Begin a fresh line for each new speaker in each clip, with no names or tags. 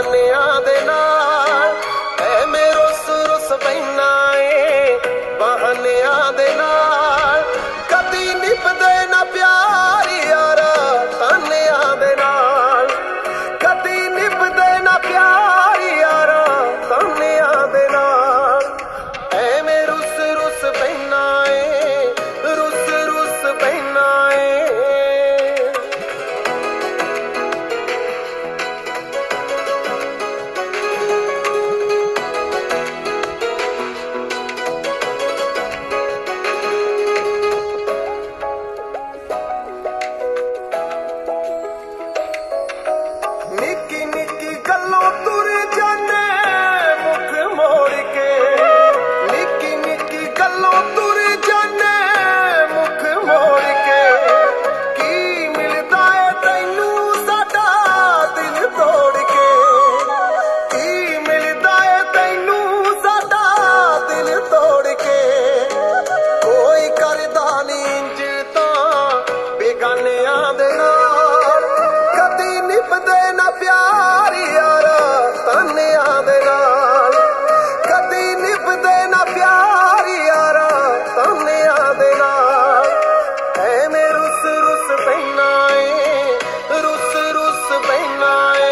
बहानियां दे नाल मैं रुस रुस पैना ए बहानियां दे नाल कदी निभदे ना प्यार यारा तानियां दे नाल कदी निभदे ना प्यार यारा तानियां दे नाल मैं रुस रुस पैना ए रुस रुस पैना ए निक्की निक्की गल्लों तुर जाने मुख मोड़ के निक्की निक्की गल्लों तुर जाने मुख मोड़ के की मिलदा है तैनू साडा दिल तोड़ के की मिलदा है तैनू साडा दिल तोड़ के कोई करदा नी इंज तां बेगानियां दे नाल कदी निभदे ना प्यार यारा तानियां दे नाल कदी निभदे ना प्यार यारा तानियां दे नाल मैं रुस रुस पैना ए रुस रुस पैना ए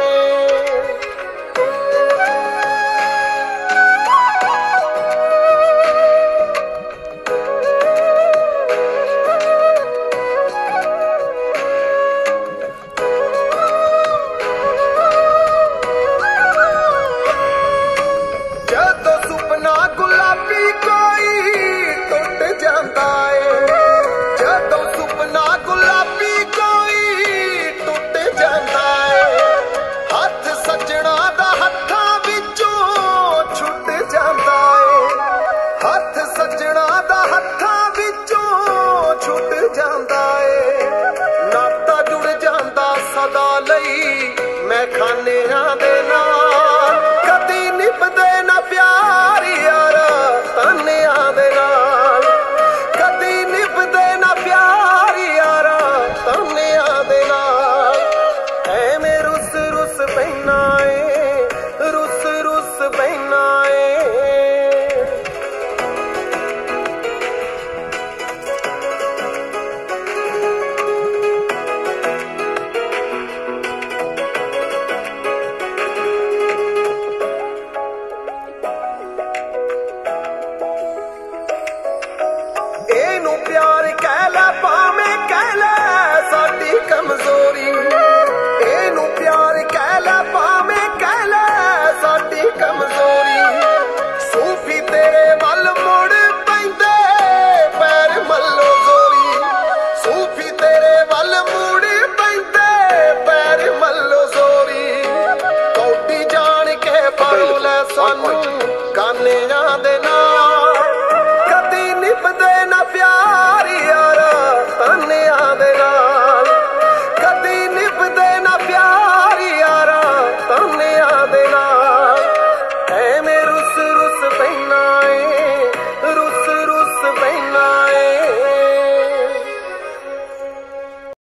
जदों सुपना गुलाबी कोई टुट जांदा है जदों सुपना गुलाबी कोई टुट जांदा है हथ सजना दा हत्थां विचों छुट जांदा है हथ सजना दा हत्थां विचों छुट जांदा है नाता जुड़ जांदा सदा लई मैं खानियां दे नाल कदी निभदे ना प्यार यारा तानियां दे नाल कदी निभदे ना प्यार यारा तानियां दे नाल मैं रुस रुस पैना ए रुस रुस पैना ए एनू प्यार कह लै भावें कह लै साडी कमजोरी एनू प्यार कह लै भावें कह लै साडी कमजोरी सूफी तेरे वल मुड़ पैंदे पैर मल्लो जोरी सूफी तेरे वल मुड़ पैंदे पैर मल्लो जोरी कौडी जान के फड़ो लै सानू